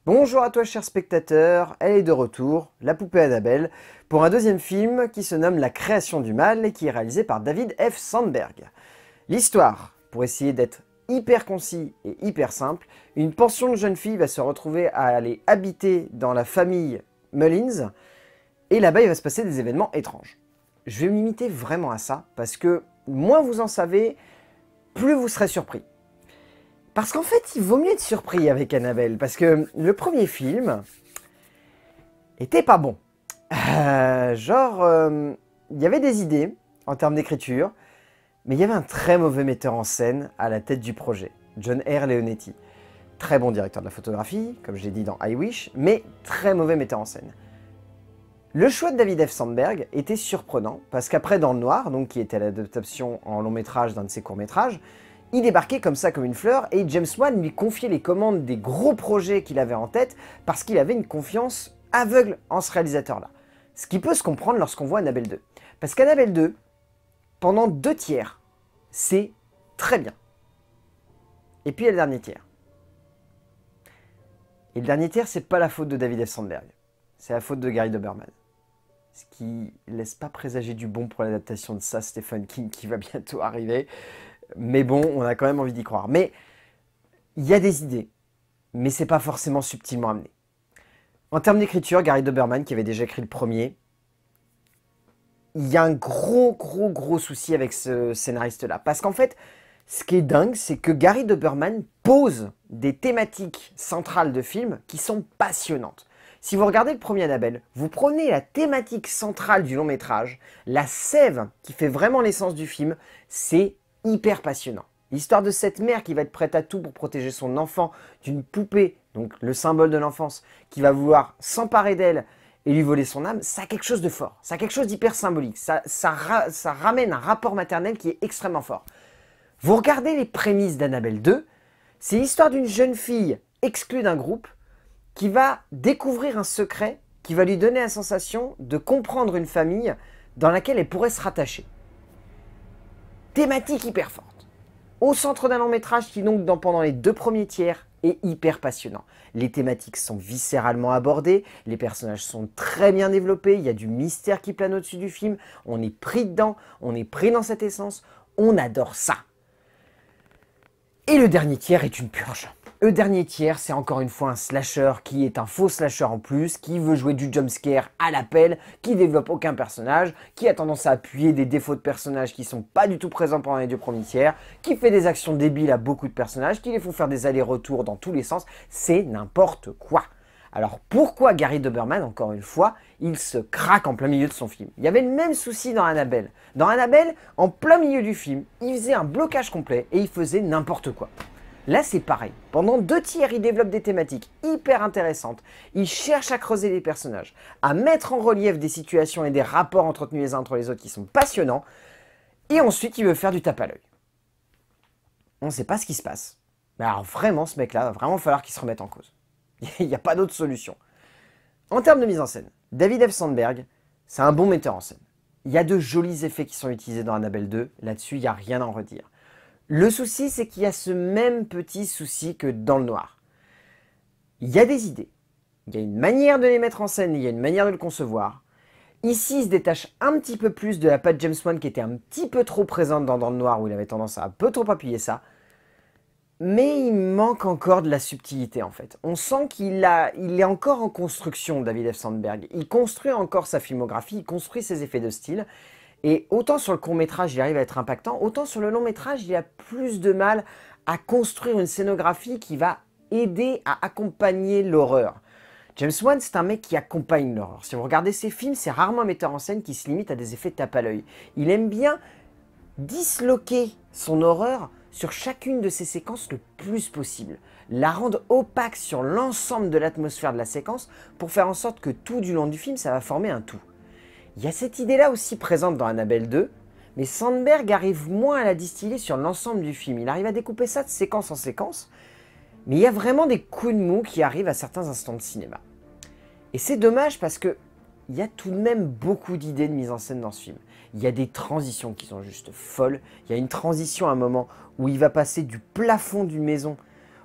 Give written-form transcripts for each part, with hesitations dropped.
Bonjour à toi cher spectateur, elle est de retour, la poupée Annabelle, pour un deuxième film qui se nomme La création du mal et qui est réalisé par David F. Sandberg. L'histoire, pour essayer d'être hyper concis et hyper simple, une pension de jeunes filles va se retrouver à aller habiter dans la famille Mullins, et là-bas il va se passer des événements étranges. Je vais me limiter vraiment à ça, parce que moins vous en savez, plus vous serez surpris. Parce qu'en fait, il vaut mieux être surpris avec Annabelle, parce que le premier film était pas bon. Il y avait des idées en termes d'écriture, mais il y avait un très mauvais metteur en scène à la tête du projet, John R. Leonetti. Très bon directeur de la photographie, comme je l'ai dit dans I Wish, mais très mauvais metteur en scène. Le choix de David F. Sandberg était surprenant, parce qu'après Dans le Noir, donc qui était l'adaptation en long métrage d'un de ses courts métrages, il débarquait comme ça comme une fleur et James Wan lui confiait les commandes des gros projets qu'il avait en tête parce qu'il avait une confiance aveugle en ce réalisateur-là. Ce qui peut se comprendre lorsqu'on voit Annabelle 2. Parce qu'Annabelle 2, pendant 2 tiers, c'est très bien. Et puis il y a le dernier tiers. Et le dernier tiers, c'est pas la faute de David F. Sandberg. C'est la faute de Gary Dauberman. Ce qui laisse pas présager du bon pour l'adaptation de ça, Stephen King, qui va bientôt arriver. Mais bon, on a quand même envie d'y croire. Mais il y a des idées, mais c'est pas forcément subtilement amené. En termes d'écriture, Gary Dauberman, qui avait déjà écrit le premier, il y a un gros souci avec ce scénariste-là. Parce qu'en fait, ce qui est dingue, c'est que Gary Dauberman pose des thématiques centrales de films qui sont passionnantes. Si vous regardez le premier Annabelle, vous prenez la thématique centrale du long métrage, la sève qui fait vraiment l'essence du film, c'est hyper passionnant. L'histoire de cette mère qui va être prête à tout pour protéger son enfant d'une poupée, donc le symbole de l'enfance, qui va vouloir s'emparer d'elle et lui voler son âme, ça a quelque chose de fort, ça a quelque chose d'hyper symbolique, ça ramène un rapport maternel qui est extrêmement fort. Vous regardez les prémices d'Annabelle 2, c'est l'histoire d'une jeune fille exclue d'un groupe qui va découvrir un secret qui va lui donner la sensation de comprendre une famille dans laquelle elle pourrait se rattacher. Thématique hyper forte. Au centre d'un long métrage qui donc pendant les 2 premiers tiers est hyper passionnant. Les thématiques sont viscéralement abordées, les personnages sont très bien développés, il y a du mystère qui plane au-dessus du film, on est pris dedans, on est pris dans cette essence, on adore ça. Et le dernier tiers est une purge. Le dernier tiers, c'est encore une fois un slasher qui est un faux slasher en plus, qui veut jouer du jumpscare à l'appel, qui développe aucun personnage, qui a tendance à appuyer des défauts de personnages qui sont pas du tout présents pendant les 2 premiers tiers, qui fait des actions débiles à beaucoup de personnages, qui les font faire des allers-retours dans tous les sens, c'est n'importe quoi. Alors pourquoi Gary Dauberman, encore une fois, il se craque en plein milieu de son film? Il y avait le même souci dans Annabelle. Dans Annabelle, en plein milieu du film, il faisait un blocage complet et il faisait n'importe quoi. Là, c'est pareil. Pendant 2 tiers, il développe des thématiques hyper intéressantes. Il cherche à creuser les personnages, à mettre en relief des situations et des rapports entretenus les uns entre les autres qui sont passionnants. Et ensuite, il veut faire du tape à l'œil. On ne sait pas ce qui se passe. Mais alors vraiment, ce mec-là, va vraiment falloir qu'il se remette en cause. Il n'y a pas d'autre solution. En termes de mise en scène, David F. Sandberg, c'est un bon metteur en scène. Il y a de jolis effets qui sont utilisés dans Annabelle 2. Là-dessus, il n'y a rien à en redire. Le souci, c'est qu'il y a ce même petit souci que Dans le Noir. Il y a des idées, il y a une manière de les mettre en scène, il y a une manière de le concevoir. Ici, il se détache un petit peu plus de la patte James Wan qui était un petit peu trop présente dans le Noir, où il avait tendance à un peu trop appuyer ça. Mais il manque encore de la subtilité en fait. On sent qu'il est encore en construction, David F. Sandberg. Il construit encore sa filmographie, il construit ses effets de style. Et autant sur le court-métrage, il arrive à être impactant, autant sur le long-métrage, il a plus de mal à construire une scénographie qui va aider à accompagner l'horreur. James Wan, c'est un mec qui accompagne l'horreur. Si vous regardez ses films, c'est rarement un metteur en scène qui se limite à des effets de tape à l'œil. Il aime bien disloquer son horreur sur chacune de ses séquences le plus possible. La rendre opaque sur l'ensemble de l'atmosphère de la séquence pour faire en sorte que tout du long du film, ça va former un tout. Il y a cette idée-là aussi présente dans Annabelle 2, mais Sandberg arrive moins à la distiller sur l'ensemble du film. Il arrive à découper ça de séquence en séquence, mais il y a vraiment des coups de mou qui arrivent à certains instants de cinéma. Et c'est dommage parce que il y a tout de même beaucoup d'idées de mise en scène dans ce film. Il y a des transitions qui sont juste folles. Il y a une transition à un moment où il va passer du plafond d'une maison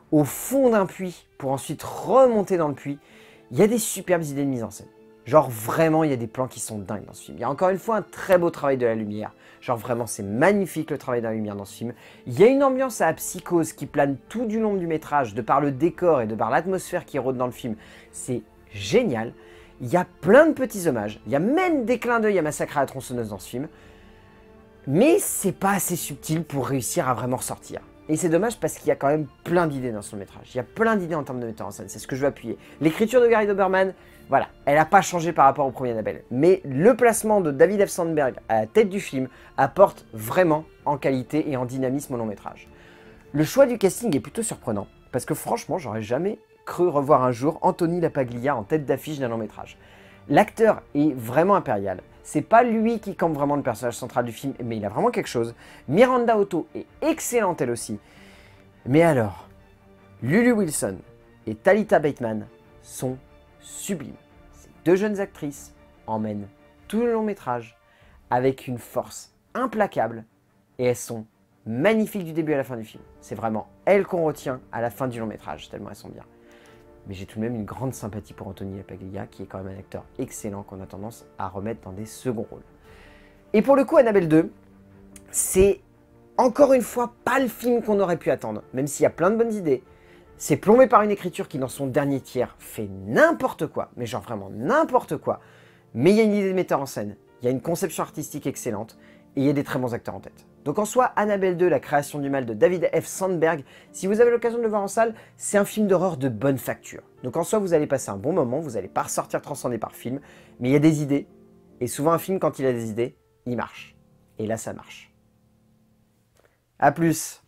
au fond d'un puits pour ensuite remonter dans le puits. Il y a des superbes idées de mise en scène. Genre vraiment, il y a des plans qui sont dingues dans ce film. Il y a encore une fois un très beau travail de la lumière. Genre vraiment, c'est magnifique le travail de la lumière dans ce film. Il y a une ambiance à la psychose qui plane tout du long du métrage, de par le décor et de par l'atmosphère qui rôde dans le film. C'est génial. Il y a plein de petits hommages. Il y a même des clins d'œil à Massacre à la tronçonneuse dans ce film. Mais c'est pas assez subtil pour réussir à vraiment ressortir. Et c'est dommage parce qu'il y a quand même plein d'idées dans son métrage. Il y a plein d'idées en termes de metteur en scène, c'est ce que je veux appuyer. L'écriture de Gary Dauberman, voilà, elle n'a pas changé par rapport au premier Annabelle. Mais le placement de David F. Sandberg à la tête du film apporte vraiment en qualité et en dynamisme au long métrage. Le choix du casting est plutôt surprenant, parce que franchement, j'aurais jamais cru revoir un jour Anthony LaPaglia en tête d'affiche d'un long métrage. L'acteur est vraiment impérial. C'est pas lui qui campe vraiment le personnage central du film, mais il a vraiment quelque chose. Miranda Otto est excellente elle aussi. Mais alors, Lulu Wilson et Talita Bateman sont sublimes. Ces deux jeunes actrices emmènent tout le long métrage avec une force implacable et elles sont magnifiques du début à la fin du film. C'est vraiment elles qu'on retient à la fin du long métrage, tellement elles sont bien. Mais j'ai tout de même une grande sympathie pour Anthony LaPaglia, qui est quand même un acteur excellent qu'on a tendance à remettre dans des seconds rôles. Et pour le coup, Annabelle 2, c'est encore une fois pas le film qu'on aurait pu attendre, même s'il y a plein de bonnes idées. C'est plombé par une écriture qui, dans son dernier tiers, fait n'importe quoi, mais genre vraiment n'importe quoi. Mais il y a une idée de metteur en scène, il y a une conception artistique excellente, et il y a des très bons acteurs en tête. Donc en soi, Annabelle 2, la création du mal de David F. Sandberg, si vous avez l'occasion de le voir en salle, c'est un film d'horreur de bonne facture. Donc en soi, vous allez passer un bon moment, vous n'allez pas ressortir transcendé par film, mais il y a des idées, et souvent un film, quand il a des idées, il marche. Et là, ça marche. A plus.